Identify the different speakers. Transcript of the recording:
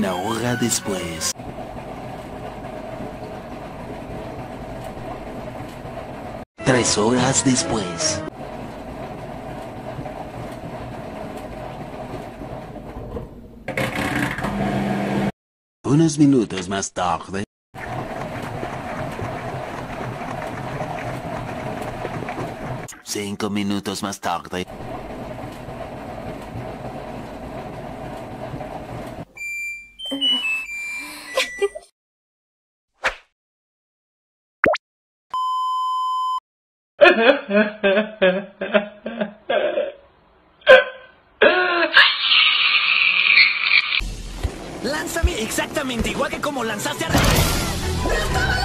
Speaker 1: Una hora después. Tres horas después. Unos minutos más tarde. Cinco minutos más tarde.
Speaker 2: Lánzame exactamente igual que como lanzaste a...